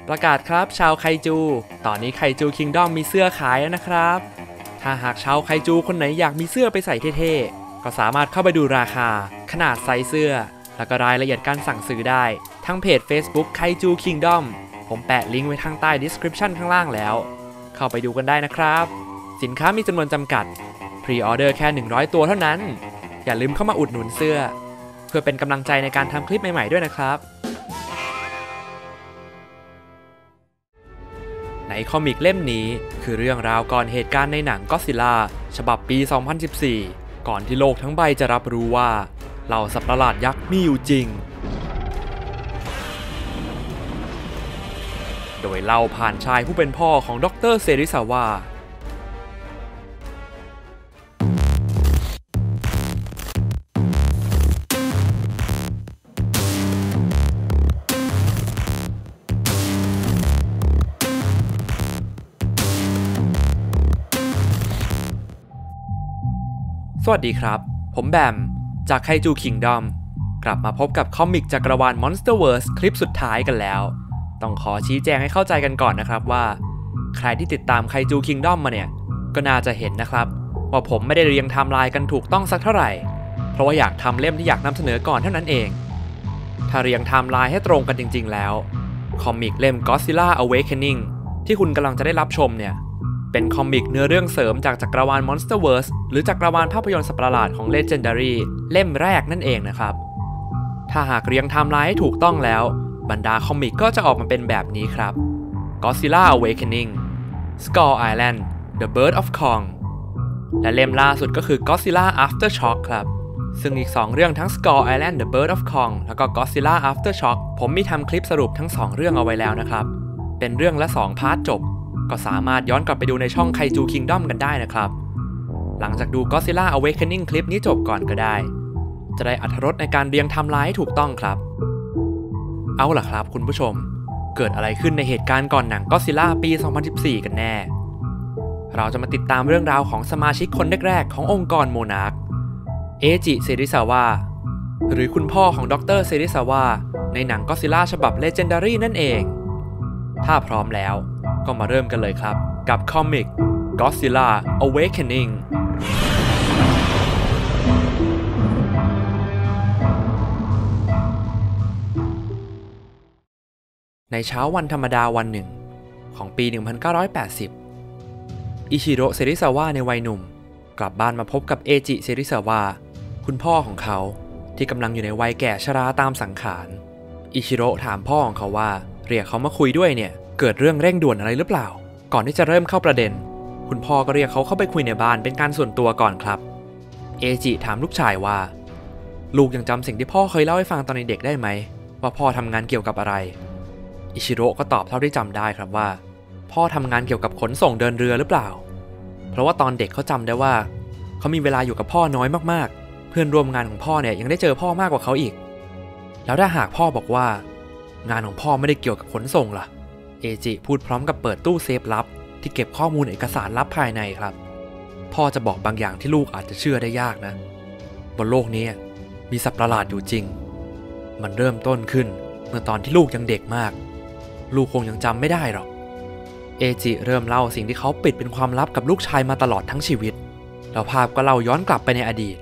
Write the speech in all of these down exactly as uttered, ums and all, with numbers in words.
ประกาศครับชาวไคจูตอนนี้ไคจูคิงดอมมีเสื้อขายแล้วนะครับถ้าหากชาวไคจูคนไหนอยากมีเสื้อไปใส่เท่ๆก็สามารถเข้าไปดูราคาขนาดไซส์เสื้อแล้วก็รายละเอียดการสั่งซื้อได้ทั้งเพจ Facebook ไคจูคิงดอมผมแปะลิงก์ไว้ทางใต้ description ข้างล่างแล้วเข้าไปดูกันได้นะครับสินค้ามีจำนวนจำกัดพรีออเดอร์แค่หนึ่งร้อยตัวเท่านั้นอย่าลืมเข้ามาอุดหนุนเสื้อเพื่อเป็นกำลังใจในการทำคลิปใหม่ๆด้วยนะครับในคอมิกเล่มนี้คือเรื่องราวก่อนเหตุการณ์ในหนังก็อดซิลล่าฉบับปี สองพันสิบสี่ ก่อนที่โลกทั้งใบจะรับรู้ว่าเหล่าสัตว์ประหลาดยักษ์มีอยู่จริงโดยเล่าผ่านชายผู้เป็นพ่อของดร.เซริซาวะสวัสดีครับผมแบมจากไคจูคิงดอมกลับมาพบกับคอมิกจักรวาล Monsterverse คลิปสุดท้ายกันแล้วต้องขอชี้แจงให้เข้าใจกันก่อนนะครับว่าใครที่ติดตามไคจูคิงดอมมาเนี่ยก็น่าจะเห็นนะครับว่าผมไม่ได้เรียงไทม์ไลน์กันถูกต้องสักเท่าไหร่เพราะว่าอยากทำเล่มที่อยากนำเสนอก่อนเท่านั้นเองถ้าเรียงไทม์ไลน์ให้ตรงกันจริงๆแล้วคอมิกเล่ม Godzilla Awakening ที่คุณกำลังจะได้รับชมเนี่ยเป็นคอมิกเนื้อเรื่องเสริมจากจักรวาล Monsterverse หรือจักรวาลภาพยนตร์สัตว์ประหลาดของ Legendary เล่มแรกนั่นเองนะครับถ้าหากเรียงไทม์ไลน์ให้ถูกต้องแล้วบรรดาคอมิกก็จะออกมาเป็นแบบนี้ครับ Godzilla Awakening Skull Island The Bird of Kong และเล่มล่าสุดก็คือ Godzilla Aftershock ครับซึ่งอีกสองเรื่องทั้ง Skull Island The Bird of Kong แล้วก็ Godzilla Aftershock ผมมีทำคลิปสรุปทั้งสองเรื่องเอาไว้แล้วนะครับเป็นเรื่องละสองพาร์ทจบก็สามารถย้อนกลับไปดูในช่องไคจูคิงดอมกันได้นะครับหลังจากดู Godzilla Awakening คลิปนี้จบก่อนก็ได้จะได้อรรถรสในการเรียงไทม์ไลน์ให้ถูกต้องครับเอาล่ะครับคุณผู้ชมเกิดอะไรขึ้นในเหตุการณ์ก่อนหนัง Godzilla ปี สองพันสิบสี่ กันแน่เราจะมาติดตามเรื่องราวของสมาชิกคนแรกๆขององค์กรโมนาร์คเอจิเซริซาวะหรือคุณพ่อของดร.เซริซาวะในหนัง Godzilla ฉบับ Legendary นั่นเองถ้าพร้อมแล้วก็มาเริ่มกันเลยครับกับคอมิก Godzilla Awakening ในเช้าวันธรรมดาวันหนึ่งของปี หนึ่งพันเก้าร้อยแปดสิบ อิชิโร่เซริซาวะในวัยหนุ่มกลับบ้านมาพบกับเอจิเซริซาวะคุณพ่อของเขาที่กำลังอยู่ในวัยแก่ชราตามสังขารอิชิโร่ถามพ่อของเขาว่าเรียกเขามาคุยด้วยเนี่ยเกิดเรื่องเร่งด่วนอะไรหรือเปล่าก่อนที่จะเริ่มเข้าประเด็นคุณพ่อก็เรียกเขาเข้าไปคุยในบ้านเป็นการส่วนตัวก่อนครับเอจิถามลูกชายว่าลูกยังจำสิ่งที่พ่อเคยเล่าให้ฟังตอนเด็กได้ไหมว่าพ่อทำงานเกี่ยวกับอะไรอิชิโร่ก็ตอบเท่าที่จำได้ครับว่าพ่อทำงานเกี่ยวกับขนส่งเดินเรือหรือเปล่าเพราะว่าตอนเด็กเขาจำได้ว่าเขามีเวลาอยู่กับพ่อน้อยมากๆเพื่อนร่วมงานของพ่อเนี่ยยังได้เจอพ่อมากกว่าเขาอีกแล้วถ้าหากพ่อบอกว่างานของพ่อไม่ได้เกี่ยวกับขนส่งล่ะเอจิพูดพร้อมกับเปิดตู้เซฟลับที่เก็บข้อมูลเอกสารลับภายในครับพ่อจะบอกบางอย่างที่ลูกอาจจะเชื่อได้ยากนะบนโลกนี้มีสัตว์ประหลาดอยู่จริงมันเริ่มต้นขึ้นเมื่อตอนที่ลูกยังเด็กมากลูกคงยังจำไม่ได้หรอกเอจิเริ่มเล่าสิ่งที่เขาปิดเป็นความลับกับลูกชายมาตลอดทั้งชีวิตแล้วภาพก็เล่าย้อนกลับไปในอดีต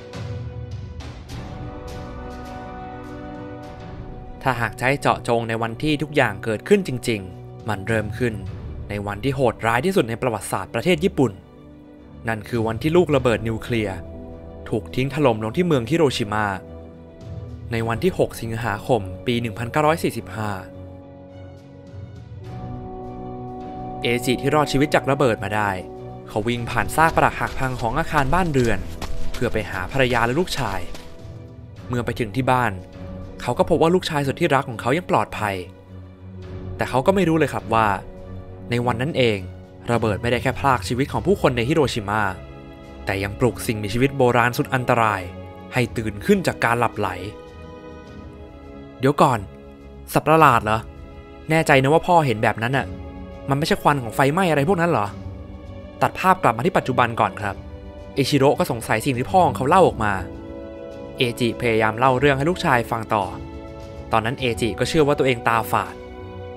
ถ้าหากใช้เจาะจงในวันที่ทุกอย่างเกิดขึ้นจริงๆมันเริ่มขึ้นในวันที่โหดร้ายที่สุดในประวัติศาสตร์ประเทศญี่ปุ่นนั่นคือวันที่ลูกระเบิดนิวเคลียร์ถูกทิ้งถล่มลงที่เมืองฮิโรชิมาในวันที่หกสิงหาคมปี หนึ่งพันเก้าร้อยสี่สิบห้า เอจิที่รอดชีวิตจากระเบิดมาได้เขาวิ่งผ่านซากปรักหักพังของอาคารบ้านเรือนเพื่อไปหาภรรยาและลูกชายเมื่อไปถึงที่บ้านเขาก็พบว่าลูกชายสุดที่รักของเขายังปลอดภัยแต่เขาก็ไม่รู้เลยครับว่าในวันนั้นเองระเบิดไม่ได้แค่พรากชีวิตของผู้คนในฮิโรชิมาแต่ยังปลุกสิ่งมีชีวิตโบราณสุดอันตรายให้ตื่นขึ้นจากการหลับไหลเดี๋ยวก่อนสัตว์ประหลาดเหรอแน่ใจนะว่าพ่อเห็นแบบนั้นน่ะมันไม่ใช่ควันของไฟไหม้อะไรพวกนั้นเหรอตัดภาพกลับมาที่ปัจจุบันก่อนครับอิชิโร่ก็สงสัยสิ่งที่พ่อของเขาเล่าออกมาเอจิพยายามเล่าเรื่องให้ลูกชายฟังต่อตอนนั้นเอจิก็เชื่อว่าตัวเองตาฝาด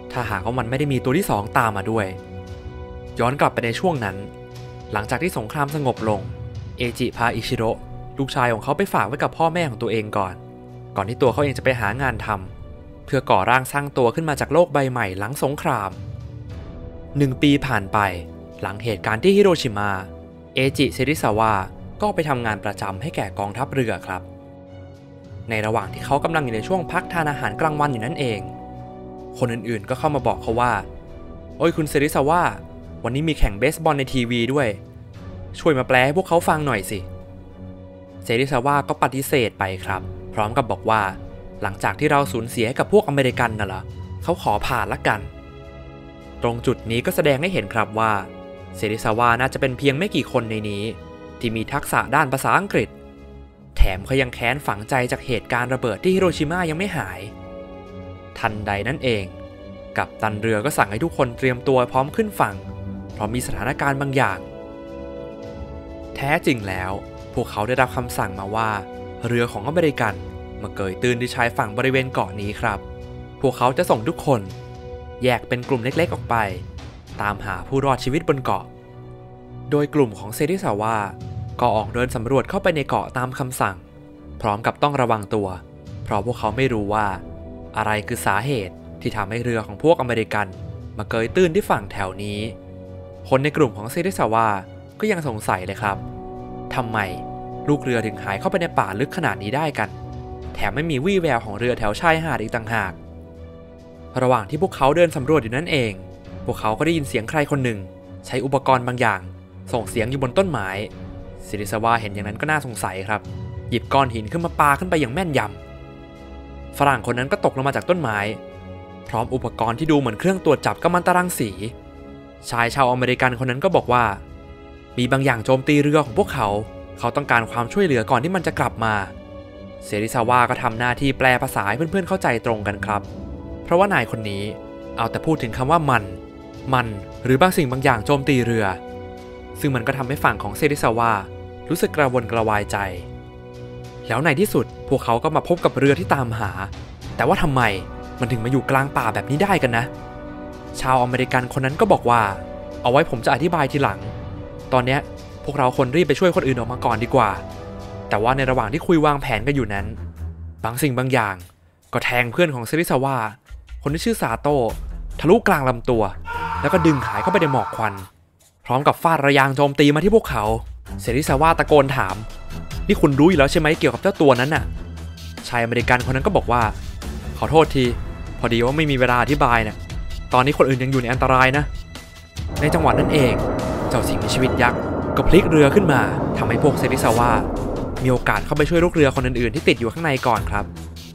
ถ้าหากว่ามันไม่ได้มีตัวที่สองตามมาด้วยย้อนกลับไปในช่วงนั้นหลังจากที่สงครามสงบลงเอจิพาอิชิโร่ลูกชายของเขาไปฝากไว้กับพ่อแม่ของตัวเองก่อนก่อนที่ตัวเขาเองจะไปหางานทำเพื่อก่อร่างสร้างตัวขึ้นมาจากโลกใบใหม่หลังสงครามหนึ่งปีผ่านไปหลังเหตุการณ์ที่ฮิโรชิมาเอจิเซริซาวะก็ไปทำงานประจำให้แก่กองทัพเรือครับในระหว่างที่เขากำลังอยู่ในช่วงพักทานอาหารกลางวันอยู่นั่นเองคนอื่นๆก็เข้ามาบอกเขาว่าโอ้ยคุณเซริซาวะวันนี้มีแข่งเบสบอลในทีวีด้วยช่วยมาแปลให้พวกเขาฟังหน่อยสิเซริซาวะก็ปฏิเสธไปครับพร้อมกับบอกว่าหลังจากที่เราสูญเสียให้กับพวกอเมริกันน่ะเหรอเขาขอผ่านละกันตรงจุดนี้ก็แสดงให้เห็นครับว่าเซริซาวะน่าจะเป็นเพียงไม่กี่คนในนี้ที่มีทักษะด้านภาษาอังกฤษแถมเขายังแค้นฝังใจจากเหตุการณ์ระเบิดที่ฮิโรชิมายังไม่หายทันใดนั่นเองกัปตันเรือก็สั่งให้ทุกคนเตรียมตัวพร้อมขึ้นฝั่งเพราะมีสถานการณ์บางอย่างแท้จริงแล้วพวกเขาได้รับคำสั่งมาว่าเรือของอเมริกันมาเกยตื้นที่ชายฝั่งบริเวณเกาะนี้ครับพวกเขาจะส่งทุกคนแยกเป็นกลุ่มเล็กๆออกไปตามหาผู้รอดชีวิตบนเกาะโดยกลุ่มของเซริซาวะก็ออกเดินสำรวจเข้าไปในเกาะตามคำสั่งพร้อมกับต้องระวังตัวเพราะพวกเขาไม่รู้ว่าอะไรคือสาเหตุที่ทำให้เรือของพวกอเมริกันมาเกยตื้นที่ฝั่งแถวนี้คนในกลุ่มของเซริซาวะก็ยังสงสัยเลยครับทำไมลูกเรือถึงหายเข้าไปในป่าลึกขนาดนี้ได้กันแถมไม่มีวี่แววของเรือแถวชายหาดอีกต่างหากระหว่างที่พวกเขาเดินสำรวจอยู่นั่นเองพวกเขาก็ได้ยินเสียงใครคนหนึ่งใช้อุปกรณ์บางอย่างส่งเสียงอยู่บนต้นไม้เซริซาวะเห็นอย่างนั้นก็น่าสงสัยครับหยิบก้อนหินขึ้นมาปาขึ้นไปอย่างแม่นยำฝรั่งคนนั้นก็ตกลงมาจากต้นไม้พร้อมอุปกรณ์ที่ดูเหมือนเครื่องตรวจจับกัมมันตรังสีชายชาวอเมริกันคนนั้นก็บอกว่ามีบางอย่างโจมตีเรือของพวกเขาเขาต้องการความช่วยเหลือก่อนที่มันจะกลับมาเซริซาวะก็ทำหน้าที่แปลภาษาให้เพื่อนๆเข้าใจตรงกันครับเพราะว่านายคนนี้เอาแต่พูดถึงคำว่ามันมันหรือบางสิ่งบางอย่างโจมตีเรือซึ่งมันก็ทำให้ฝั่งของเซริซาวะรู้สึกกระวนกระวายใจแล้วในที่สุดพวกเขาก็มาพบกับเรือที่ตามหาแต่ว่าทำไมมันถึงมาอยู่กลางป่าแบบนี้ได้กันนะชาวอเมริกันคนนั้นก็บอกว่าเอาไว้ผมจะอธิบายทีหลังตอนนี้พวกเราคนรีบไปช่วยคนอื่นออกมาก่อนดีกว่าแต่ว่าในระหว่างที่คุยวางแผนกันอยู่นั้นบางสิ่งบางอย่างก็แทงเพื่อนของเซริซาวะคนที่ชื่อซาโต้ทะลุกลางลำตัวแล้วก็ดึงหายเข้าไปในหมอกควันพร้อมกับฟาดระยางโจมตีมาที่พวกเขาเซริซาวะตะโกนถามนี่คุณรู้อยู่แล้วใช่ไหมเกี่ยวกับเจ้าตัวนั้นน่ะชายอเมริกันคนนั้นก็บอกว่าขอโทษทีพอดีว่าไม่มีเวลาอธิบายนะตอนนี้คนอื่นยังอยู่ในอันตรายนะในจังหวะนั้นเองเจ้าสิ่งมีชีวิตยักษ์ก็พลิกเรือขึ้นมาทำให้พวกเซริซาวะมีโอกาสเข้าไปช่วยลูกเรือคนอื่นๆที่ติดอยู่ข้างในก่อนครับ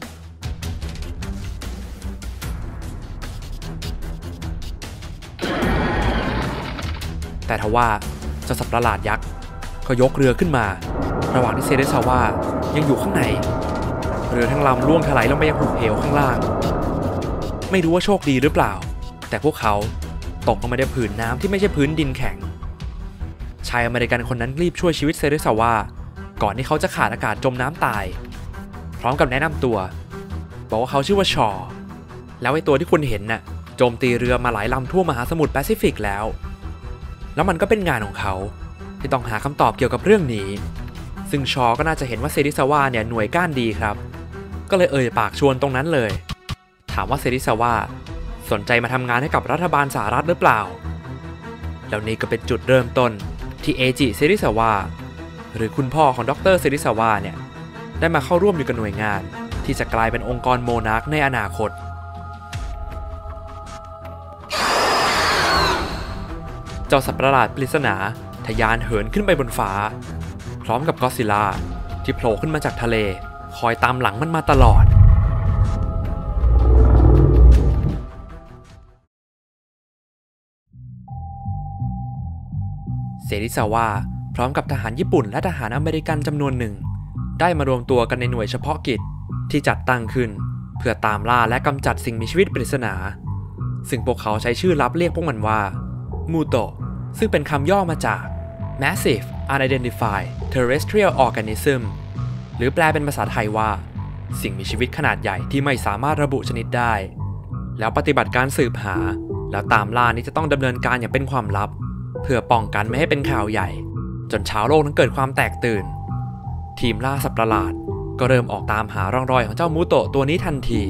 แต่ทว่าเจ้าสัตว์ประหลาดยักษ์ก็ยกเรือขึ้นมาระหว่างที่เซริซาวะยังอยู่ข้างในเรือทั้งลำล่วงถลายลงไปยังหุบเหวข้างล่างไม่รู้ว่าโชคดีหรือเปล่าแต่พวกเขาตกลงมาในผืนน้ำที่ไม่ใช่พื้นดินแข็งชายอเมริกันคนนั้นรีบช่วยชีวิตเซริซาวะก่อนที่เขาจะขาดอากาศจมน้ำตายพร้อมกับแนะนำตัวบอกว่าเขาชื่อว่าชอแล้วไอ้ตัวที่คุณเห็นน่ะโจมตีเรือมาหลายลำทั่วมหาสมุทรแปซิฟิกแล้วแล้วมันก็เป็นงานของเขาที่ต้องหาคำตอบเกี่ยวกับเรื่องนี้ซึ่งชอก็น่าจะเห็นว่าเซริซาวะเนี่ยหน่วยก้านดีครับก็เลยเอ่ยปากชวนตรงนั้นเลยถามว่าเซริซาวะสนใจมาทำงานให้กับรัฐบาลสหรัฐหรือเปล่าแล้วนี่ก็เป็นจุดเริ่มต้นที่เอจิเซริซาวะหรือคุณพ่อของดรเซริซาวะเนี่ยได้มาเข้าร่วมอยู่กับหน่วยงานที่จะกลายเป็นองค์กรโมนาร์คในอนาคตเจ้าสัตว์ประหลาดปริศนาทะยานเหินขึ้นไปบนฟ้าพร้อมกับก็อดซิลล่าที่โผล่ขึ้นมาจากทะเลคอยตามหลังมันมาตลอดเซริซาวะพร้อมกับทหารญี่ปุ่นและทหารอเมริกันจำนวนหนึ่งได้มารวมตัวกันในหน่วยเฉพาะกิจที่จัดตั้งขึ้นเพื่อตามล่าและกำจัดสิ่งมีชีวิตปริศนาซึ่งพวกเขาใช้ชื่อลับเรียกพวกมันว่ามูโตะซึ่งเป็นคำย่อมาจาก Massive Unidentified Terrestrial Organism หรือแปลเป็นภาษาไทยว่าสิ่งมีชีวิตขนาดใหญ่ที่ไม่สามารถระบุชนิดได้แล้วปฏิบัติการสืบหาแล้วตามล่านี้จะต้องดำเนินการอย่างเป็นความลับเพื่อป้องกันไม่ให้เป็นข่าวใหญ่จนชาวโลกนั้นเกิดความแตกตื่นทีมล่าสัตว์ประหลาดก็เริ่มออกตามหาร่องรอยของเจ้ามูโตะตัวนี้ทันที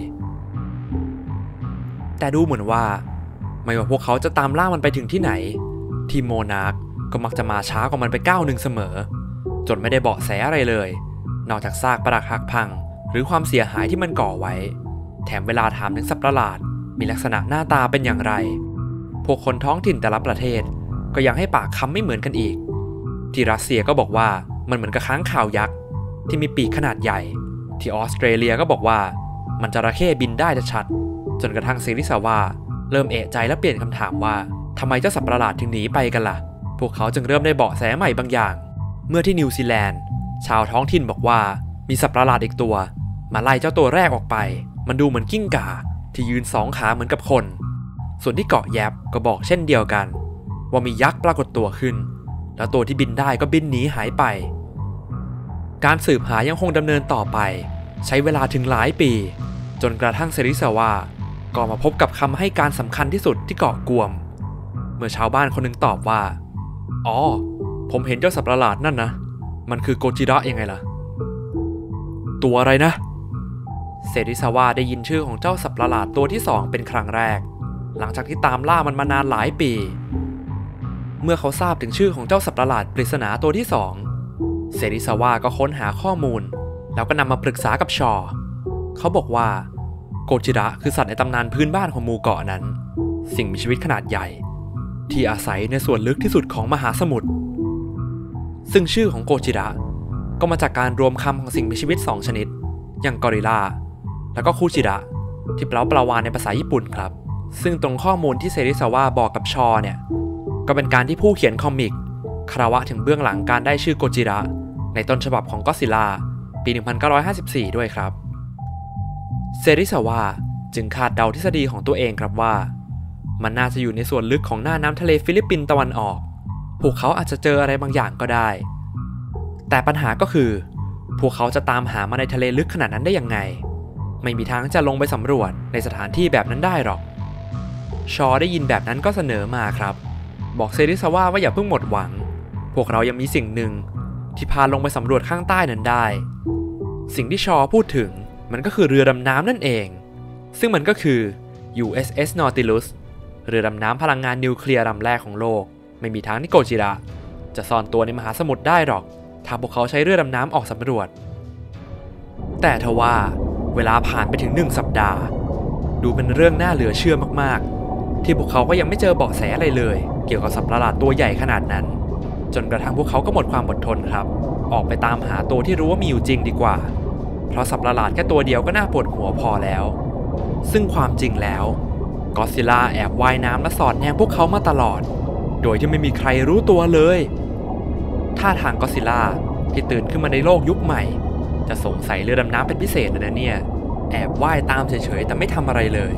แต่ดูเหมือนว่าไม่ว่าพวกเขาจะตามล่ามันไปถึงที่ไหนทีมโมนาร์คก็มักจะมาช้ากว่ามันไปก้าวหนึ่งเสมอจนไม่ได้เบาะแสอะไรเลยนอกจากซากปรักหักพังหรือความเสียหายที่มันก่อไว้แถมเวลาถามถึงสัตว์ประหลาดมีลักษณะหน้าตาเป็นอย่างไรพวกคนท้องถิ่นแต่ละประเทศก็ยังให้ปากคำไม่เหมือนกันอีกที่รัสเซียก็บอกว่ามันเหมือนกับค้างคาวยักษ์ที่มีปีกขนาดใหญ่ที่ออสเตรเลียก็บอกว่ามันจระเข้บินได้จะชัดจนกระทั่งเซริซาวะเริ่มเอะใจและเปลี่ยนคำถามว่าทำไมเจ้าสัตว์ประหลาดถึงหนีไปกันล่ะพวกเขาจึงเริ่มได้เบาะแสใหม่บางอย่างเมื่อที่นิวซีแลนด์ชาวท้องถิ่นบอกว่ามีสัตว์ประหลาดอีกตัวมาไล่เจ้าตัวแรกออกไปมันดูเหมือนกิ้งก่าที่ยืนสองขาเหมือนกับคนส่วนที่เกาะแยบก็บอกเช่นเดียวกันว่ามียักษ์ปรากฏตัวขึ้นแล้วตัวที่บินได้ก็บินหนีหายไปการสืบหายังคงดำเนินต่อไปใช้เวลาถึงหลายปีจนกระทั่งเซริซาวะก็มาพบกับคำให้การสำคัญที่สุดที่เกาะกวมเมื่อชาวบ้านคนหนึ่งตอบว่าอ๋อผมเห็นเจ้าสัตว์ประหลาดนั่นนะมันคือโกจิระยังไงล่ะตัวอะไรนะเซริซาวะได้ยินชื่อของเจ้าสัตว์ประหลาดตัวที่สองเป็นครั้งแรกหลังจากที่ตามล่ามันมานานหลายปีเมื่อเขาทราบถึงชื่อของเจ้าสัตว์ประหลาดปริศนาตัวที่สองเซริซาวะก็ค้นหาข้อมูลแล้วก็นำมาปรึกษากับชอเขาบอกว่าโกจิระคือสัตว์ในตำนานพื้นบ้านของหมู่เกาะนั้นสิ่งมีชีวิตขนาดใหญ่ที่อาศัยในส่วนลึกที่สุดของมหาสมุทรซึ่งชื่อของโกจิระก็มาจากการรวมคำของสิ่งมีชีวิตสองชนิดอย่างกอริลลาแล้วก็คูจิระที่แปลว่าปลาวาฬในภาษาญี่ปุ่นครับซึ่งตรงข้อมูลที่เซริซาวะบอกกับชอเนี่ยก็เป็นการที่ผู้เขียนคอมิกคารวะถึงเบื้องหลังการได้ชื่อโกจิระในต้นฉบับของก็อดซิลลาปีหนึ่งพันเก้าร้อยห้าสิบสี่ด้วยครับเซริซาวะจึงคาดเดาทฤษฎีของตัวเองครับว่ามันน่าจะอยู่ในส่วนลึกของหน้าน้ำทะเลฟิลิปปินส์ตะวันออกพวกเขาอาจจะเจออะไรบางอย่างก็ได้แต่ปัญหาก็คือพวกเขาจะตามหามาในทะเลลึกขนาดนั้นได้ยังไงไม่มีทางจะลงไปสำรวจในสถานที่แบบนั้นได้หรอกชอได้ยินแบบนั้นก็เสนอมาครับบอกเซริซาวะว่าอย่าเพิ่งหมดหวังพวกเรายังมีสิ่งหนึ่งที่พาลงไปสำรวจข้างใต้นั้นได้สิ่งที่ชอพูดถึงมันก็คือเรือดำน้ำนั่นเองซึ่งมันก็คือ ยู เอส เอส Nautilus เรือดำน้ำพลังงานนิวเคลียร์ลำแรกของโลกไม่มีทางที่โกจิระจะซ่อนตัวในมหาสมุทรได้หรอกถ้าพวกเขาใช้เรือดำน้ำออกสำรวจแต่ทว่าเวลาผ่านไปถึงหนึ่งสัปดาห์ดูเป็นเรื่องน่าเหลือเชื่อมากๆที่พวกเขาก็ยังไม่เจอเบาะแสอะไรเลยเกี่ยวกับสัตว์ประหลาดตัวใหญ่ขนาดนั้นจนกระทั่งพวกเขาก็หมดความอดทนครับออกไปตามหาตัวที่รู้ว่ามีอยู่จริงดีกว่าเพราะสัตว์ประหลาดแค่ตัวเดียวก็น่าปวดหัวพอแล้วซึ่งความจริงแล้วก็อดซิลลาแอบว่ายน้ำและสอดแนมพวกเขามาตลอดโดยที่ไม่มีใครรู้ตัวเลยท่าทางก็อดซิลลาที่ตื่นขึ้นมาในโลกยุคใหม่จะสงสัยเรือดำน้ำเป็นพิเศษเลยนะเนี่ยแอบว่ายตามเฉยๆแต่ไม่ทำอะไรเลย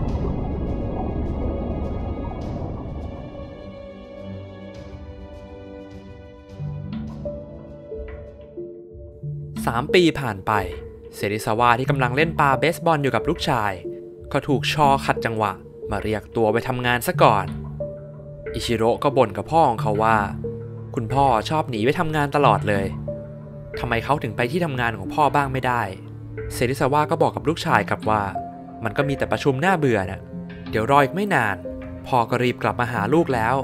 สามปีผ่านไปเซริซาวะที่กำลังเล่นปาเบสบอลอยู่กับลูกชายก็ถูกชอขัดจังหวะมาเรียกตัวไปทำงานซะก่อนอิชิโร่ก็บ่นกับพ่อของเขาว่าคุณพ่อชอบหนีไปทำงานตลอดเลยทำไมเขาถึงไปที่ทำงานของพ่อบ้างไม่ได้เซริซาวะก็บอกกับลูกชายครับว่ามันก็มีแต่ประชุมหน้าเบื่อน่ะเดี๋ยวรออีกไม่นานพ่อก็รีบกลับมาหาลูกแล้ว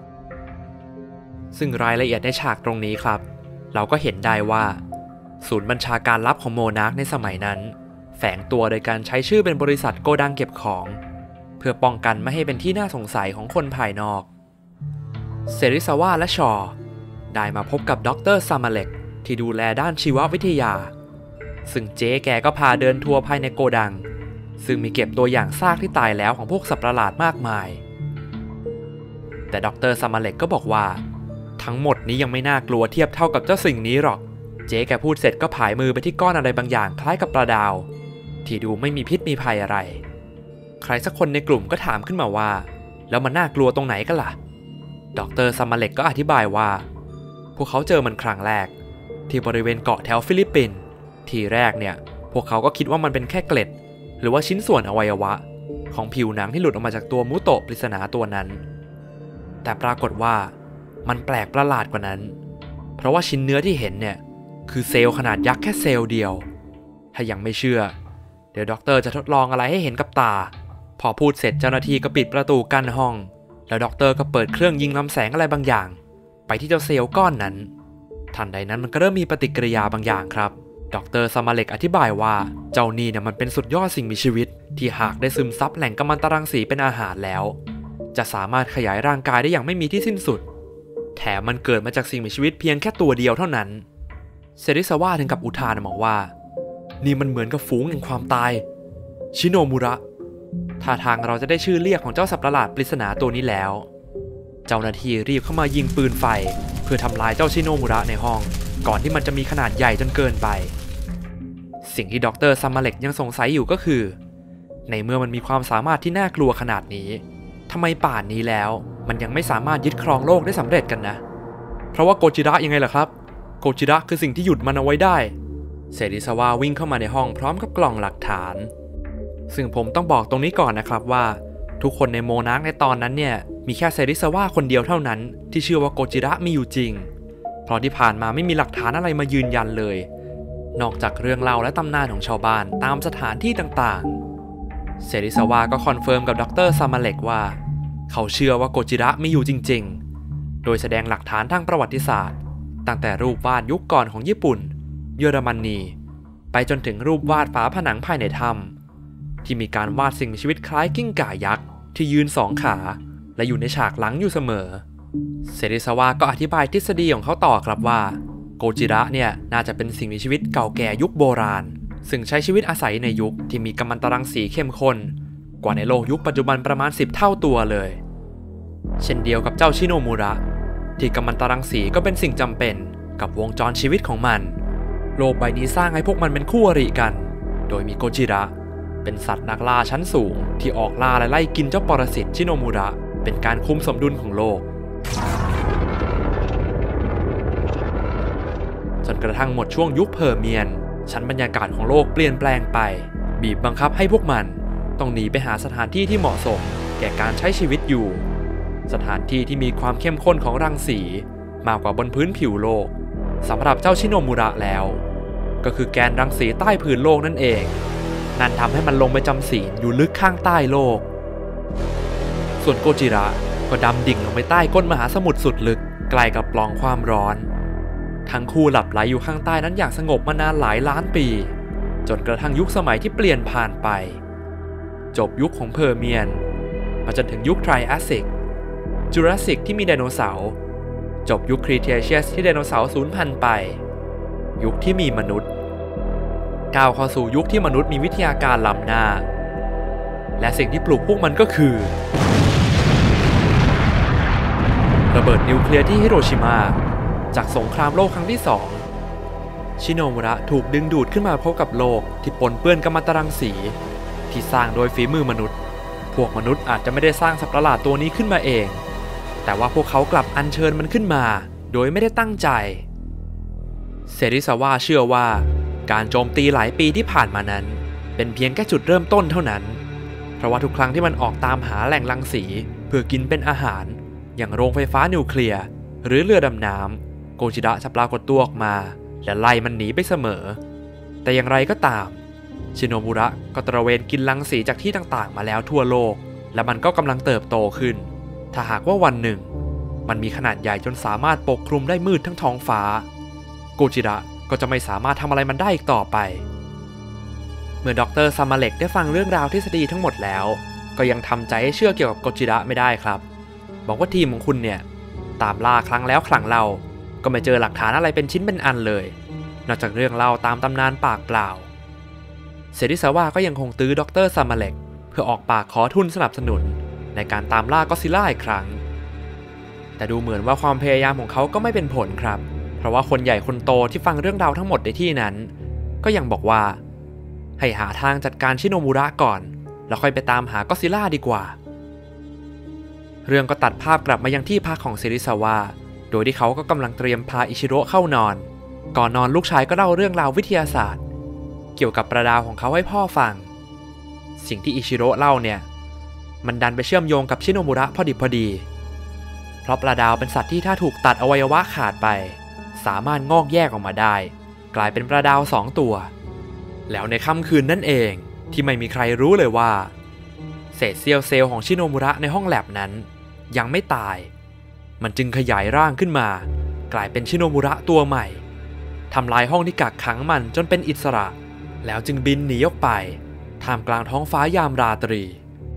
ซึ่งรายละเอียดในฉากตรงนี้ครับเราก็เห็นได้ว่าศูนย์บัญชาการลับของโมนาร์คในสมัยนั้นแฝงตัวโดยการใช้ชื่อเป็นบริษัทโกดังเก็บของเพื่อป้องกันไม่ให้เป็นที่น่าสงสัยของคนภายนอกเซริซาวะและชอได้มาพบกับดร.ซามาเล็กที่ดูแลด้านชีววิทยาซึ่งเจ๊แกก็พาเดินทัวร์ภายในโกดังซึ่งมีเก็บตัวอย่างซากที่ตายแล้วของพวกสัตว์ประหลาดมากมายแต่ดร.ซามาเล็กก็บอกว่าทั้งหมดนี้ยังไม่น่ากลัวเทียบเท่ากับเจ้าสิ่งนี้หรอกเจ๊แกพูดเสร็จก็ผายมือไปที่ก้อนอะไรบางอย่างคล้ายกับปลาดาวที่ดูไม่มีพิษมีภัยอะไรใครสักคนในกลุ่มก็ถามขึ้นมาว่าแล้วมันน่ากลัวตรงไหนกันล่ะดร.ซามาเล็กก็อธิบายว่าพวกเขาเจอมันครั้งแรกที่บริเวณเกาะแถวฟิลิปปินส์ทีแรกเนี่ยพวกเขาก็คิดว่ามันเป็นแค่เกล็ดหรือว่าชิ้นส่วนอวัยวะของผิวหนังที่หลุดออกมาจากตัวมุโตะปริศนาตัวนั้นแต่ปรากฏว่ามันแปลกประหลาดกว่านั้นเพราะว่าชิ้นเนื้อที่เห็นเนี่ยคือเซลล์ขนาดยักษ์แค่เซลล์เดียวถ้ายังไม่เชื่อเดี๋ยวด็อกเตอร์จะทดลองอะไรให้เห็นกับตาพอพูดเสร็จเจ้าหน้าที่ก็ปิดประตูกั้นห้องแล้วด็อกเตอร์ก็เปิดเครื่องยิงลำแสงอะไรบางอย่างไปที่เจ้าเซลล์ก้อนนั้นทันใดนั้นมันก็เริ่มมีปฏิกิริยาบางอย่างครับด็อกเตอร์ซามาเล็กอธิบายว่าเจ้านี่เนี่ยมันเป็นสุดยอดสิ่งมีชีวิตที่หากได้ซึมซับแหล่งกัมมันตรังสีเป็นอาหารแล้วจะสามารถขยายร่างกายได้อย่างไม่มีที่สิ้นสุดแถมมันเกิดมาจากสิ่งมีชีวิตเพียงแค่ตัวเดียวเท่านั้นเซริซาวะถึงกับอุทานบอกว่านี่มันเหมือนกับฝูงแห่งความตายชิโนมุระท่าทางเราจะได้ชื่อเรียกของเจ้าสัตว์ประหลาดปริศนาตัวนี้แล้วเจ้าหน้าที่รีบเข้ามายิงปืนไฟเพื่อทำลายเจ้าชิโนมุระในห้องก่อนที่มันจะมีขนาดใหญ่จนเกินไปสิ่งที่ด็อกเตอร์ซามาเล็กยังสงสัยอยู่ก็คือในเมื่อมันมีความสามารถที่น่ากลัวขนาดนี้ทำไมป่านนี้แล้วมันยังไม่สามารถยึดครองโลกได้สำเร็จกันนะเพราะว่าโกจิระยังไงล่ะครับโกจิระคือสิ่งที่หยุดมันเอาไว้ได้เซริซาวะวิ่งเข้ามาในห้องพร้อมกับกล่องหลักฐานซึ่งผมต้องบอกตรงนี้ก่อนนะครับว่าทุกคนในโมนาร์คในตอนนั้นเนี่ยมีแค่เซริซาวะคนเดียวเท่านั้นที่เชื่อว่าโกจิระมีอยู่จริงเพราะที่ผ่านมาไม่มีหลักฐานอะไรมายืนยันเลยนอกจากเรื่องเล่าและตำนานของชาวบ้านตามสถานที่ต่างๆเซริซาวะก็คอนเฟิร์มกับดร.ซามาเล็กว่าเขาเชื่อว่าโกจิระมีอยู่จริงๆโดยแสดงหลักฐานทางประวัติศาสตร์ตั้งแต่รูปวาดยุคก่อนของญี่ปุ่นเยอรมนีไปจนถึงรูปวาดฝาผนังภายในถ้ำที่มีการวาดสิ่งมีชีวิตคล้ายกิ้งก่ายักษ์ที่ยืนสองขาและอยู่ในฉากหลังอยู่เสมอเซริซาวะก็อธิบายทฤษฎีของเขาต่อครับว่าโกจิระเนี่ยน่าจะเป็นสิ่งมีชีวิตเก่าแก่ยุคโบราณซึ่งใช้ชีวิตอาศัยในยุคที่มีกัมมันตรังสีเข้มข้นกว่าในโลกยุคปัจจุบันประมาณสิบเท่าตัวเลยเช่นเดียวกับเจ้าชิโนมุระที่กัมมันตรังสีก็เป็นสิ่งจำเป็นกับวงจรชีวิตของมันโลกใบนี้สร้างให้พวกมันเป็นคู่อริกันโดยมีโกจิระเป็นสัตว์นักล่าชั้นสูงที่ออกล่าและไล่กินเจ้าปรสิตชิโนมุระเป็นการคุมสมดุลของโลกจนกระทั่งหมดช่วงยุคเพอร์เมียนชั้นบรรยากาศของโลกเปลี่ยนแปลงไปบีบบังคับให้พวกมันต้องหนีไปหาสถานที่ที่เหมาะสมแก่การใช้ชีวิตอยู่สถานที่ที่มีความเข้มข้นของรังสีมากกว่าบนพื้นผิวโลกสำหรับเจ้าชิโนมุระแล้วก็คือแกนรังสีใต้พื้นโลกนั่นเองนั่นทำให้มันลงไปจำศีลอยู่ลึกข้างใต้โลกส่วนโกจิระก็ดำดิ่งลงไปใต้ก้นมหาสมุทรสุดลึกไกลกับปล่องความร้อนทั้งคู่หลับไหลอยู่ข้างใต้นั้นอย่างสงบมานานหลายล้านปีจนกระทั่งยุคสมัยที่เปลี่ยนผ่านไปจบยุคของเพอร์เมียนมาจนถึงยุคไทรแอสซิกจูราสสิกที่มีไดโนเสาร์จบยุคครีเทเชียสที่ไดโนเสาร์สูญพันธุ์ไปยุคที่มีมนุษย์ก้าวเข้าสู่ยุคที่มนุษย์มีวิทยาการล้ำหน้าและสิ่งที่ปลุกพวกมันก็คือระเบิดนิวเคลียร์ที่ฮิโรชิมาจากสงครามโลกครั้งที่สองชิโนมุระถูกดึงดูดขึ้นมาพบกับโลกที่ปนเปื้อนกัมมันตรังสีที่สร้างโดยฝีมือมนุษย์พวกมนุษย์อาจจะไม่ได้สร้างสัตว์ประหลาดตัวนี้ขึ้นมาเองแต่ว่าพวกเขากลับอัญเชิญมันขึ้นมาโดยไม่ได้ตั้งใจเซริซาวะเชื่อว่าการโจมตีหลายปีที่ผ่านมานั้นเป็นเพียงแค่จุดเริ่มต้นเท่านั้นเพราะว่าทุกครั้งที่มันออกตามหาแหล่งรังสีเพื่อกินเป็นอาหารอย่างโรงไฟฟ้านิวเคลียร์หรือเรือดำน้ำโกจิระจะปรากฏตัวออกมาและไล่มันหนีไปเสมอแต่อย่างไรก็ตามชิโนมุระก็ตระเวนกินรังสีจากที่ต่างๆมาแล้วทั่วโลกและมันก็กำลังเติบโตขึ้นถ้าหากว่าวันหนึ่งมันมีขนาดใหญ่จนสามารถปกคลุมได้มืดทั้งท้องฟ้าโกจิระก็จะไม่สามารถทำอะไรมันได้อีกต่อไปเมื่อดร.ซามาเล็กได้ฟังเรื่องราวทฤษฎีทั้งหมดแล้วก็ยังทำใจให้เชื่อเกี่ยวกับโกจิระไม่ได้ครับบอกว่าทีมของคุณเนี่ยตามล่าครั้งแล้วครั้งเล่าก็ไม่เจอหลักฐานอะไรเป็นชิ้นเป็นอันเลยนอกจากเรื่องเล่าตามตำนานปากเปล่าเซริซาวะก็ยังคงตื้อดร.ซามาเล็กเพื่อออกปากขอทุนสนับสนุนในการตามล่าก็อดซิลล่าอีกครั้งแต่ดูเหมือนว่าความพยายามของเขาก็ไม่เป็นผลครับเพราะว่าคนใหญ่คนโตที่ฟังเรื่องราวทั้งหมดในที่นั้นก็ยังบอกว่าให้หาทางจัดการชิโนมุระก่อนแล้วค่อยไปตามหาก็อดซิลล่าดีกว่าเรื่องก็ตัดภาพกลับมายังที่พักของเซริซาวะโดยที่เขาก็กำลังเตรียมพาอิชิโร่เข้านอนก่อนนอนลูกชายก็เล่าเรื่องราววิทยาศาสตร์เกี่ยวกับประดาวของเขาให้พ่อฟังสิ่งที่อิชิโร่เล่าเนี่ยมันดันไปเชื่อมโยงกับชิโนมุระพอดิบพอดีเพราะปลาดาวเป็นสัตว์ที่ถ้าถูกตัดอวัยวะขาดไปสามารถงอกแยกออกมาได้กลายเป็นปลาดาวสองตัวแล้วในค่ำคืนนั่นเองที่ไม่มีใครรู้เลยว่าเศษเสี้ยวเซลล์ของชิโนมุระในห้องแลบนั้นยังไม่ตายมันจึงขยายร่างขึ้นมากลายเป็นชิโนมุระตัวใหม่ทำลายห้องที่กักขังมันจนเป็นอิสระแล้วจึงบินหนีออกไปท่ามกลางท้องฟ้ายามราตรี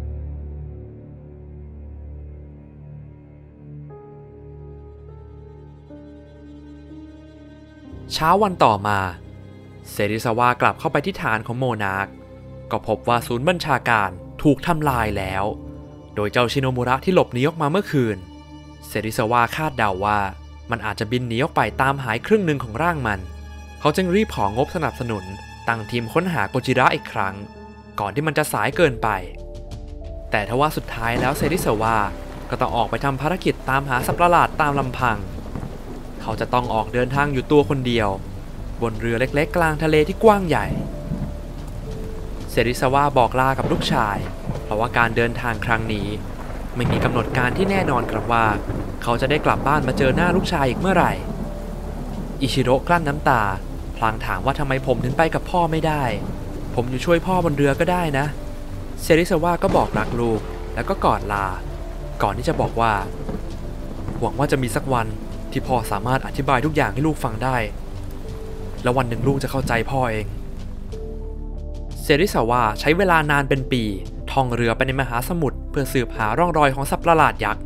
เช้าวันต่อมาเซริซาวากลับเข้าไปที่ฐานของโมนาร์คก็พบว่าศูนย์บัญชาการถูกทำลายแล้วโดยเจ้าชิโนมุระที่หลบหนีออกมาเมื่อคืนเซริซาวาคาดเดาว่ามันอาจจะบินหนีออกไปตามหายครึ่งหนึ่งของร่างมันเขาจึงรีบของบสนับสนุนตั้งทีมค้นหาโกจิระอีกครั้งก่อนที่มันจะสายเกินไปแต่ทว่าสุดท้ายแล้วเซริซาวาก็ต้องออกไปทำภารกิจตามหาสัตว์ประหลาดตามลำพังเขาจะต้องออกเดินทางอยู่ตัวคนเดียวบนเรือเล็กๆกลางทะเลที่กว้างใหญ่เซริซาวาบอกลากับลูกชายเพราะว่าการเดินทางครั้งนี้ไม่มีกำหนดการที่แน่นอนครับว่าเขาจะได้กลับบ้านมาเจอหน้าลูกชายอีกเมื่อไหร่อิชิโร่กลั้นน้ำตาพลางถามว่าทำไมผมถึงไปกับพ่อไม่ได้ผมอยู่ช่วยพ่อบนเรือก็ได้นะเซริซาวาก็บอกรักลูกแล้วก็กอดลาก่อนที่จะบอกว่าหวังว่าจะมีสักวันที่พ่อสามารถอธิบายทุกอย่างให้ลูกฟังได้แล้ววันหนึ่งลูกจะเข้าใจพ่อเองเซริซาวาใช้เวลานานเป็นปีท่องเรือไปในมหาสมุทรเพื่อสืบหาร่องรอยของสัตว์ประหลาดยักษ์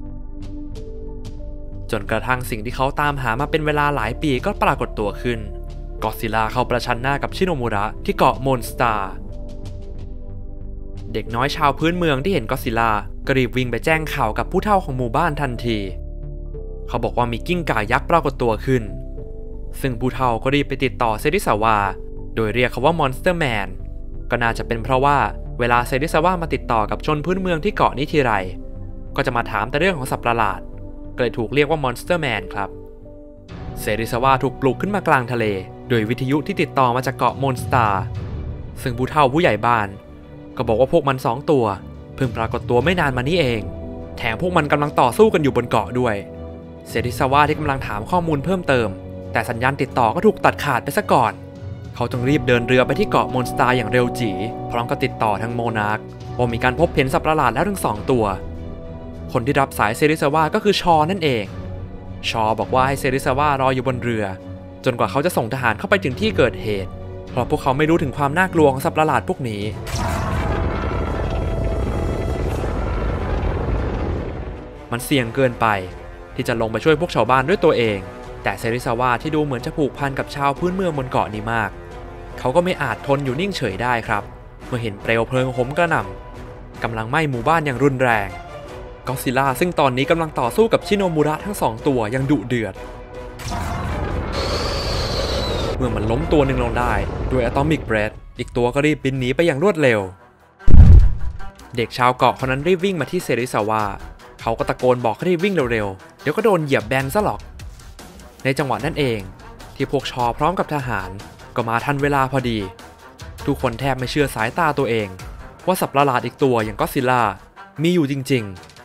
จนกระทั่งสิ่งที่เขาตามหามาเป็นเวลาหลายปีก็ปรากฏตัวขึ้นก็อดซิลล่าเข้าประชันหน้ากับชิโนมุระที่เกาะโมนสตาร์เด็กน้อยชาวพื้นเมืองที่เห็นก็อดซิลล่าก็รีบวิ่งไปแจ้งข่าวกับผู้เฒ่าของหมู่บ้านทันทีเขาบอกว่ามีกิ้งก่ายักษ์ปรากฏตัวขึ้นซึ่งผู้เฒ่าก็รีบไปติดต่อเซริซาวาโดยเรียกเขาว่ามอนสเตอร์แมนก็น่าจะเป็นเพราะว่าเวลาเซริซาวามาติดต่อกับชนพื้นเมืองที่เกาะนี้ทีไรก็จะมาถามแต่เรื่องของสัตว์ประหลาดก็เลยถูกเรียกว่ามอนสเตอร์แมนครับเซริซาวาถูกปลุกขึ้นมากลางทะเลโดยวิทยุที่ติดต่อมาจากเกาะโมนสตาร์ซึ่งผู้เฒ่าผู้ใหญ่บ้านก็บอกว่าพวกมันสองตัวเพิ่งปรากฏตัวไม่นานมานี้เองแถมพวกมันกำลังต่อสู้กันอยู่บนเกาะด้วยเซริซาวาที่กำลังถามข้อมูลเพิ่มเติมแต่สัญญาณติดต่อก็ถูกตัดขาดไปซะก่อนเขาจึงรีบเดินเรือไปที่เกาะโมนสตาร์อย่างเร็วจี๋พร้อมกับติดต่อทางโมนาร์คว่ามีการพบเห็นสัตว์ประหลาดแล้วถึงสองตัวคนที่รับสายเซริซาวาก็คือชอนั่นเองชอบอกว่าให้เซริซาวารออยู่บนเรือจนกว่าเขาจะส่งทหารเข้าไปถึงที่เกิดเหตุเพราะพวกเขาไม่รู้ถึงความน่ากลัวของสัตว์ประหลาดพวกนี้มันเสี่ยงเกินไปที่จะลงไปช่วยพวกชาวบ้านด้วยตัวเองแต่เซริซาวาที่ดูเหมือนจะผูกพันกับชาวพื้นเมืองบนเกาะนี้มากเขาก็ไม่อาจทนอยู่นิ่งเฉยได้ครับเมื่อเห็นเปลวเพลิงโหมกระหน่ำกำลังไหม้หมู่บ้านอย่างรุนแรงก็อดซิลล่าซึ่งตอนนี้กำลังต่อสู้กับชิโนมุระทั้งสองตัวยังดุเดือดเมื่อมันล้มตัวหนึ่งลงได้ด้วยอะตอมิกเบรธอีกตัวก็รีบบินหนีไปอย่างรวดเร็วเด็กชาวเกาะคนนั้นรีบวิ่งมาที่เซริซาวาเขาก็ตะโกนบอกให้รีบวิ่งเร็วๆเดี๋ยวก็โดนเหยียบแบนซะหรอกในจังหวะนั้นเองที่พวกชอพร้อมกับทหารก็มาทันเวลาพอดีทุกคนแทบไม่เชื่อสายตาตัวเองว่าสัตว์ประหลาดอีกตัวอย่างก็อดซิลล่ามีอยู่จริง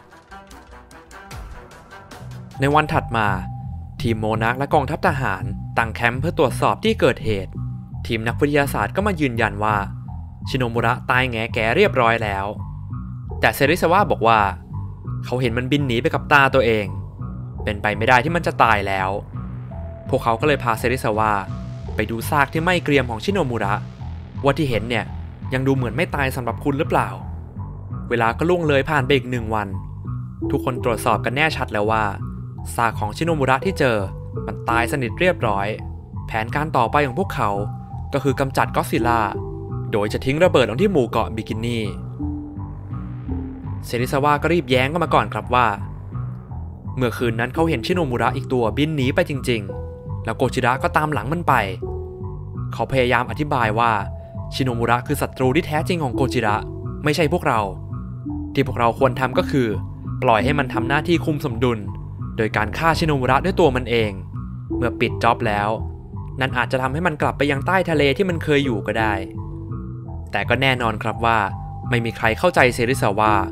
ๆในวันถัดมาทีมโมนาร์คและกองทัพทหารตั้งแคมป์เพื่อตรวจสอบที่เกิดเหตุทีมนักวิทยาศาสตร์ก็มายืนยันว่าชิโนมุระตายแงแก่เรียบร้อยแล้วแต่เซริซาวาบอกว่าเขาเห็นมันบินหนีไปกับตาตัวเองเป็นไปไม่ได้ที่มันจะตายแล้วพวกเขาก็เลยพาเซริซาวาไปดูซากที่ไหม้เกรียมของชิโนมุระว่าที่เห็นเนี่ยยังดูเหมือนไม่ตายสำหรับคุณหรือเปล่าเวลาก็ล่วงเลยผ่านไปอีกหนึ่งวันทุกคนตรวจสอบกันแน่ชัดแล้วว่าซากของชิโนมุระที่เจอมันตายสนิทเรียบร้อยแผนการต่อไปของพวกเขาก็คือกำจัดก็อดซิลล่าโดยจะทิ้งระเบิดลงที่หมู่เกาะบิกินี่เซริซาวาก็รีบแย้งกันมาก่อนครับว่าเมื่อคืนนั้นเขาเห็นชิโนมุระอีกตัวบินหนีไปจริงๆแล้วโกจิระก็ตามหลังมันไปเขาพยายามอธิบายว่าชิโนมุระคือศัตรูที่แท้จริงของโกจิระไม่ใช่พวกเราที่พวกเราควรทำก็คือปล่อยให้มันทำหน้าที่คุมสมดุลโดยการฆ่าชิโนมุระด้วยตัวมันเองเมื่อปิดจ็อบแล้วนั่นอาจจะทำให้มันกลับไปยังใต้ทะเลที่มันเคยอยู่ก็ได้แต่ก็แน่นอนครับว่าไม่มีใครเข้าใจเซริซาวา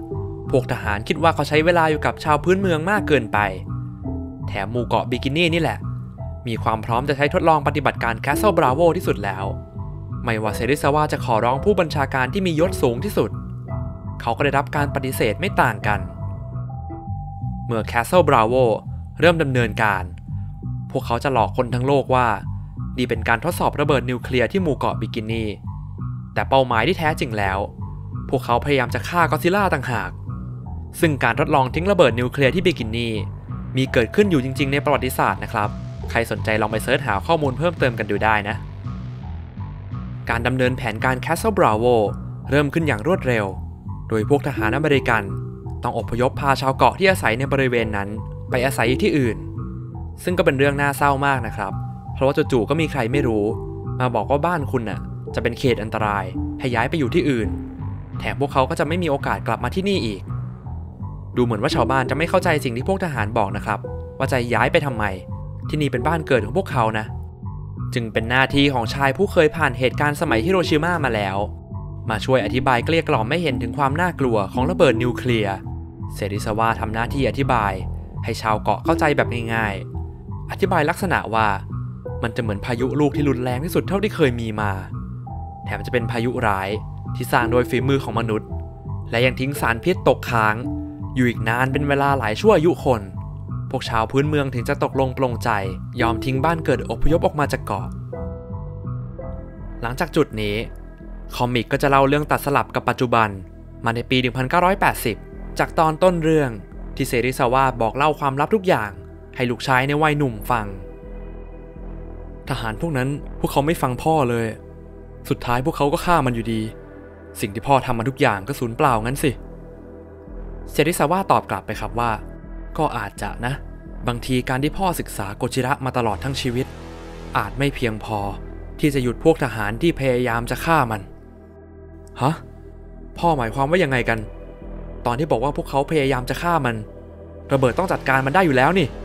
พวกทหารคิดว่าเขาใช้เวลาอยู่กับชาวพื้นเมืองมากเกินไปแถมหมู่เกาะบิกินี่นี่แหละมีความพร้อมจะใช้ทดลองปฏิบัติการ Castle Bravo ที่สุดแล้วไม่ว่าเซริซาวะจะขอร้องผู้บัญชาการที่มียศสูงที่สุดเขาก็ได้รับการปฏิเสธไม่ต่างกันเมื่อ Castle Bravo เริ่มดำเนินการพวกเขาจะหลอกคนทั้งโลกว่านี่เป็นการทดสอบระเบิดนิวเคลียร์ที่หมู่เกาะบิกินี่แต่เป้าหมายที่แท้จริงแล้วพวกเขาพยายามจะฆ่าก็อดซิลล่าต่างหากซึ่งการทดลองทิ้งระเบิดนิวเคลียร์ที่บิกินี่มีเกิดขึ้นอยู่จริงๆในประวัติศาสตร์นะครับใครสนใจลองไปเสิร์ชหาข้อมูลเพิ่มเติมกันดูได้นะการดำเนินแผนการ Castle Bravo เริ่มขึ้นอย่างรวดเร็วโดยพวกทหารอเมริกันต้องอพยพพาชาวเกาะที่อาศัยในบริเวณนั้นไปอาศัยที่อื่นซึ่งก็เป็นเรื่องน่าเศร้ามากนะครับเพราะว่าจู่ๆก็มีใครไม่รู้มาบอกว่าบ้านคุณน่ะจะเป็นเขตอันตรายให้ย้ายไปอยู่ที่อื่นแถมพวกเขาก็จะไม่มีโอกาสกลับมาที่นี่อีกดูเหมือนว่าชาวบ้านจะไม่เข้าใจสิ่งที่พวกทหารบอกนะครับว่าจะย้ายไปทำไมที่นี่เป็นบ้านเกิดของพวกเขานะจึงเป็นหน้าที่ของชายผู้เคยผ่านเหตุการณ์สมัยฮิโรชิมามาแล้วมาช่วยอธิบายเกลี้ยกล่อมไม่เห็นถึงความน่ากลัวของระเบิดนิวเคลียร์เซริซาวะทำหน้าที่อธิบายให้ชาวเกาะเข้าใจแบบง่ายๆอธิบายลักษณะว่ามันจะเหมือนพายุลูกที่รุนแรงที่สุดเท่าที่เคยมีมาแถมจะเป็นพายุร้ายที่สร้างโดยฝีมือของมนุษย์และยังทิ้งสารพิษตกค้างอยู่อีกนานเป็นเวลาหลายชั่วอายุคนพวกชาวพื้นเมืองถึงจะตกลงปลงใจยอมทิ้งบ้านเกิดอพยพออกมาจากเกาะหลังจากจุดนี้คอมิกก็จะเล่าเรื่องตัดสลับกับปัจจุบันมาในปี หนึ่งพันเก้าร้อยแปดสิบ จากตอนต้นเรื่องที่เซริซาวะบอกเล่าความลับทุกอย่างให้ลูกชายในวัยหนุ่มฟังทหารพวกนั้นพวกเขาไม่ฟังพ่อเลยสุดท้ายพวกเขาก็ฆ่ามันอยู่ดีสิ่งที่พ่อทำมาทุกอย่างก็สูญเปล่างั้นสิเซริซาวะตอบกลับไปครับว่าก็อาจจะนะบางทีการที่พ่อศึกษาโกจิระมาตลอดทั้งชีวิตอาจไม่เพียงพอที่จะหยุดพวกทหารที่พยายามจะฆ่ามันฮะพ่อหมายความว่ายังไงกันตอนที่บอกว่าพวกเขาพยายามจะฆ่ามันระเบิดต้องจัดการมันได้อยู่แล้วนี่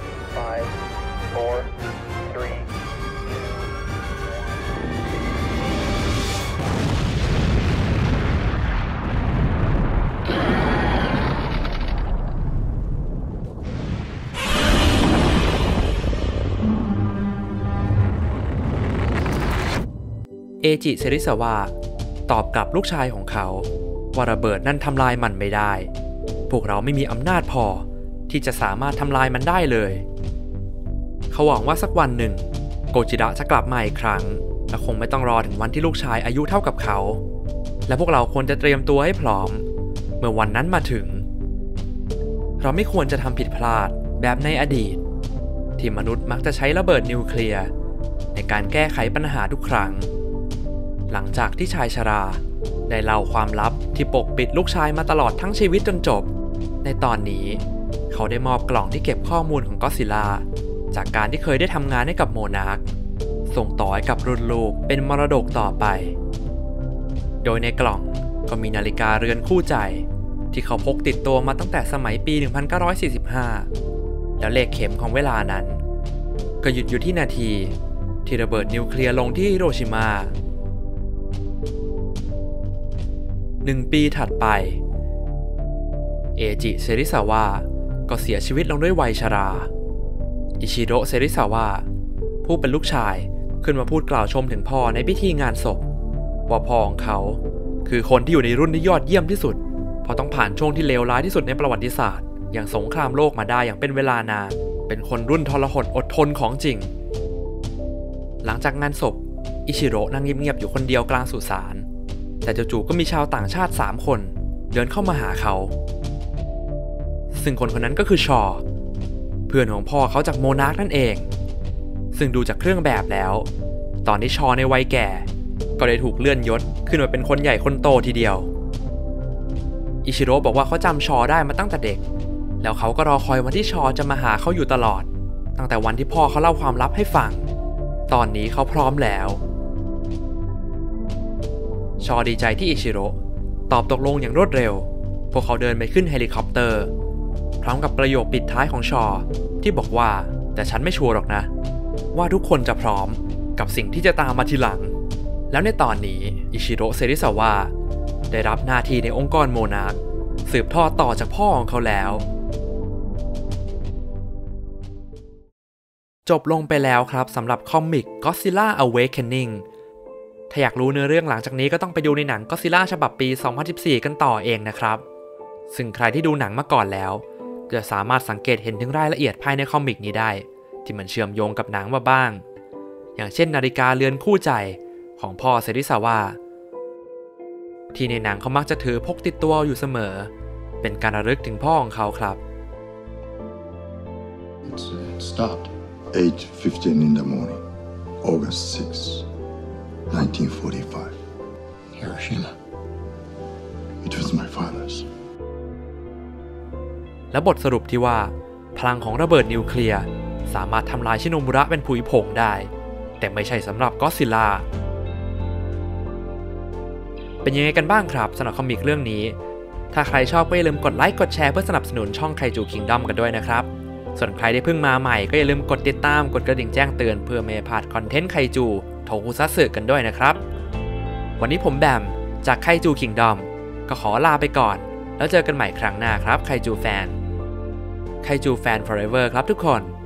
เอจิเซริซาวะตอบกลับลูกชายของเขาว่าระเบิดนั่นทำลายมันไม่ได้พวกเราไม่มีอำนาจพอที่จะสามารถทำลายมันได้เลยเขาหวังว่าสักวันหนึ่งโกจิระจะกลับมาอีกครั้งและคงไม่ต้องรอถึงวันที่ลูกชายอายุเท่ากับเขาและพวกเราควรจะเตรียมตัวให้พร้อมเมื่อวันนั้นมาถึงเราไม่ควรจะทำผิดพลาดแบบในอดีตที่มนุษย์มักจะใช้ระเบิดนิวเคลียร์ในการแก้ไขปัญหาทุกครั้งหลังจากที่ชายชราได้เล่าความลับที่ปกปิดลูกชายมาตลอดทั้งชีวิตจนจบในตอนนี้เขาได้มอบกล่องที่เก็บข้อมูลของก็อดซิลล่าจากการที่เคยได้ทำงานให้กับโมนาร์คส่งต่อให้กับรุ่นลูกเป็นมรดกต่อไปโดยในกล่องก็มีนาฬิกาเรือนคู่ใจที่เขาพกติดตัวมาตั้งแต่สมัยปี หนึ่งพันเก้าร้อยสี่สิบห้า แล้วเลขเข็มของเวลานั้นก็หยุดอยู่ที่นาทีที่ระเบิดนิวเคลียร์ลงที่ฮิโรชิมาหนึ่งปีถัดไปเอจิเซริซาวะก็เสียชีวิตลงด้วยวัยชราอิชิโร่เซริซาวะผู้เป็นลูกชายขึ้นมาพูดกล่าวชมถึงพ่อในพิธีงานศพว่าพ่อของเขาคือคนที่อยู่ในรุ่นที่ยอดเยี่ยมที่สุดเพราะต้องผ่านช่วงที่เลวร้ายที่สุดในประวัติศาสตร์อย่างสงครามโลกมาได้อย่างเป็นเวลานานเป็นคนรุ่นทรหดอดทนของจริงหลังจากงานศพอิชิโร่นั่งเงียบๆอยู่คนเดียวกลางสุสานแต่จู่ๆก็มีชาวต่างชาติสามคนเดินเข้ามาหาเขาซึ่งคนคนนั้นก็คือชอเพื่อนของพ่อเขาจากโมนาร์คนั่นเองซึ่งดูจากเครื่องแบบแล้วตอนที่ชอในวัยแก่ก็ได้ถูกเลื่อนยศขึ้นมาเป็นคนใหญ่คนโตทีเดียวอิชิโร่บอกว่าเขาจำชอได้มาตั้งแต่เด็กแล้วเขาก็รอคอยวันที่ชอจะมาหาเขาอยู่ตลอดตั้งแต่วันที่พ่อเขาเล่าความลับให้ฟังตอนนี้เขาพร้อมแล้วชอดีใจที่อิชิโร่ตอบตกลงอย่างรวดเร็วพวกเขาเดินไปขึ้นเฮลิคอปเตอร์พร้อมกับประโยคปิดท้ายของชอที่บอกว่าแต่ฉันไม่ชัวร์หรอกนะว่าทุกคนจะพร้อมกับสิ่งที่จะตามมาทีหลังแล้วในตอนนี้อิชิโร่เซริซาวะได้รับหน้าที่ในองค์กรโมนาร์คสืบทอดต่อจากพ่อของเขาแล้วจบลงไปแล้วครับสำหรับคอมิก Godzilla Awakening ถ้าอยากรู้เนื้อเรื่องหลังจากนี้ก็ต้องไปดูในหนัง Godzilla ฉบับปี สองพันสิบสี่ กันต่อเองนะครับซึ่งใครที่ดูหนังมาก่อนแล้วจะสามารถสังเกตเห็นถึงรายละเอียดภายในคอมิกนี้ได้ที่มันเชื่อมโยงกับหนังมาบ้างอย่างเช่นนาฬิกาเรือนคู่ใจของพ่อเซริซาวะที่ในหนังเขามักจะถือพกติดตัวอยู่เสมอเป็นการระลึกถึงพ่อของเขาครับ It's, uh, it stopped. eight fifteen in the morning, August sixth, nineteen forty-five. Hiroshima. It was my father's. และบทสรุปที่ว่าพลังของระเบิดนิวเคลียร์สามารถทำลายชิโนมุระเป็นผุยผงได้แต่ไม่ใช่สำหรับก็อดซิลล่าเป็นยังไงกันบ้างครับสำหรับคอมิกเรื่องนี้ถ้าใครชอบก็อย่าลืมกดไลค์กดแชร์เพื่อสนับสนุนช่องไคจูคิงดอมกันด้วยนะครับส่วนใครที่เพิ่งมาใหม่ก็อย่าลืมกดติดตามกดกระดิ่งแจ้งเตือนเพื่อไม่พลาดคอนเทนต์ไคจูโทคุซัตสึกันด้วยนะครับวันนี้ผมแบมจากไคจูคิงดอมก็ขอลาไปก่อนแล้วเจอกันใหม่ครั้งหน้าครับไคจูแฟนไคจูแฟน forever ครับทุกคน